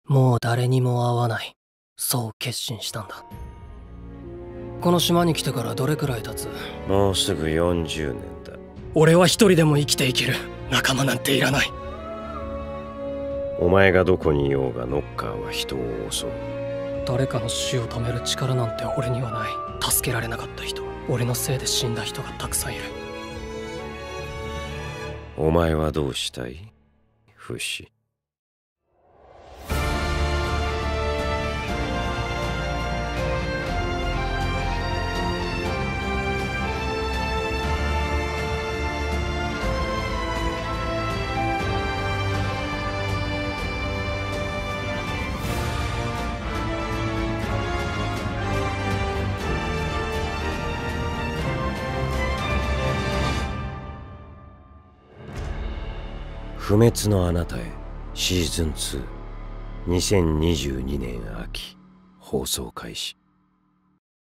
もう誰にも会わない。そう決心したんだ。この島に来てからどれくらい経つ？ もうすぐ40年だ。 俺は一人でも生きていける。仲間なんていらない。 お前がどこにいようがノッカーは人を襲う。 誰かの死を止める力なんて俺にはない。助けられなかった人、俺のせいで死んだ人がたくさんいる。 お前はどうしたい？フシ。不滅のあなたへシーズン2、2022年秋放送開始。